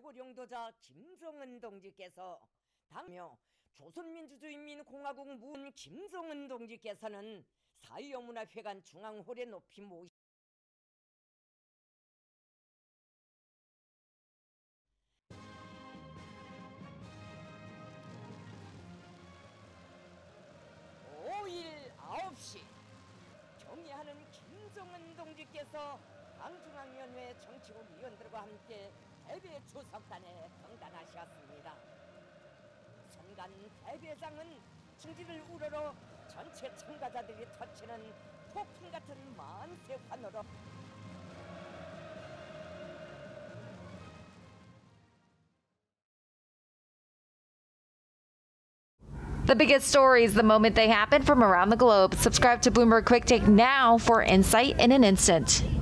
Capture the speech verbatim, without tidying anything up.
최고領導자 김정은 동지께서 당며 조선민주주의인민공화국 문 김정은 동지께서는 사회영문화회관 중앙홀에 높이 모시 오일 아홉 시 경의하는 김정은 동지께서 당중앙위원회 정치국 위원들과 함께 대배 추석단에 등단하셨습니다. 선간 대배장은 충지를 우러러 전체 참가자들이 터치는 폭풍 같은 만세 환호로 The biggest stories the moment they happen from around the globe. Subscribe to Bloomberg Quick Take now for insight in an instant.